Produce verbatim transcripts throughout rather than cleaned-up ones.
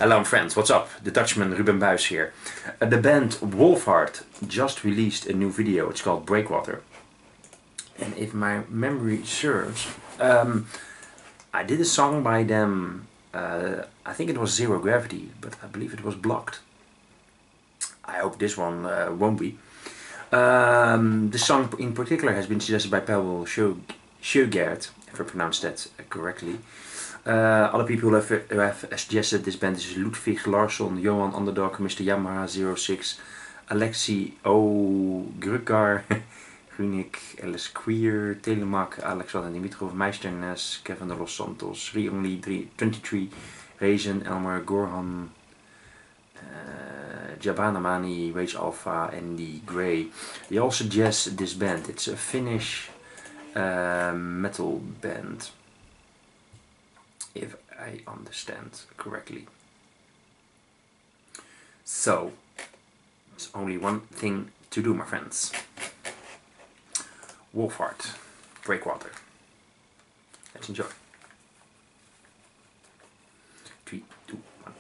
Hello friends, what's up? The Dutchman Ruben Buys here. Uh, the band Wolfheart just released a new video. It's called Breakwater. And if my memory serves, um, I did a song by them, uh, I think it was Zero Gravity, but I believe it was blocked. I hope this one uh, won't be. Um, this song in particular has been suggested by Pavel Sjögert, if I pronounced that correctly. Uh, other people who have, who have suggested this band is Ludwig Larsson, Johan Underdog, Mister Yamaha zero six, Alexi O. Grukar, Grunik, Alice Queer, Telemak, Alexander Dimitrov, Meisternes, Kevin de Los Santos, Rionly twenty-three, Raisin, Elmer, Gorhan, uh, Jabana Mani, Rage Alpha, and the Grey. They all suggest this band. It's a Finnish uh, metal band, if I understand correctly. So, it's only one thing to do, my friends. Wolfheart, Breakwater. Let's enjoy. Three, two, one.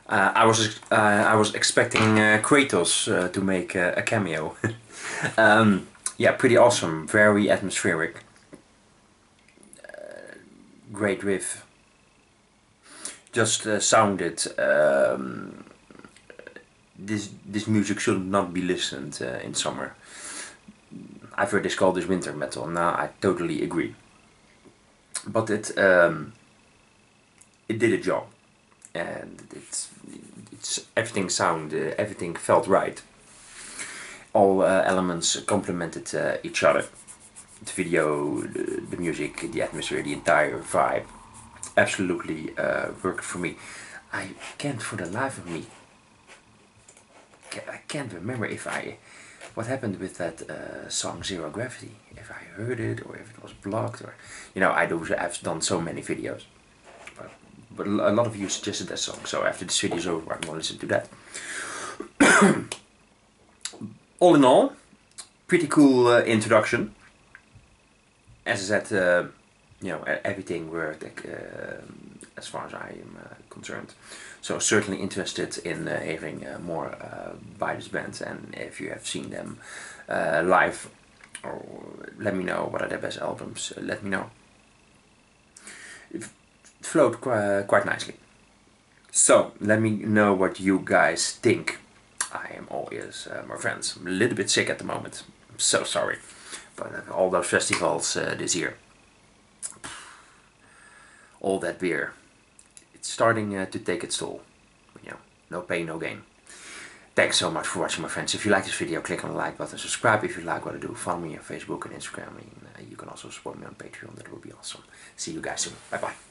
Uh, I was uh, I was expecting uh, Kratos uh, to make uh, a cameo. um, yeah, pretty awesome, very atmospheric. Uh, great riff. Just uh, sounded. Um, this this music should not be listened uh, in summer. I've heard this called this winter metal. Now I totally agree. But it um, it did a job, and it's it's everything sound uh, everything felt right. All uh, elements complemented uh, each other. The video, the, the music, the atmosphere, the entire vibe, absolutely uh, worked for me. I can't for the life of me. I can't remember if I what happened with that uh, song Zero Gravity. If I heard it or if it was blocked, or you know, I do. I've done so many videos, but, but a lot of you suggested that song. So after this video is over, I'm gonna listen to that. All in all, pretty cool uh, introduction. As I said, uh, you know, everything worked uh, as far as I am uh, concerned. So certainly interested in uh, hearing uh, more uh, by this band, and if you have seen them uh, live, or let me know what are their best albums. Uh, let me know. It flowed qu uh, quite nicely. So let me know what you guys think. I am all ears, uh, my friends. I'm a little bit sick at the moment. I'm so sorry, but uh, all those festivals uh, this year, all that beer, it's starting uh, to take its toll. But, you know, no pain, no gain. Thanks so much for watching, my friends. If you like this video, click on the like button. Subscribe if you like what I do. Follow me on Facebook and Instagram. And uh, you can also support me on Patreon. That would be awesome. See you guys soon. Bye bye.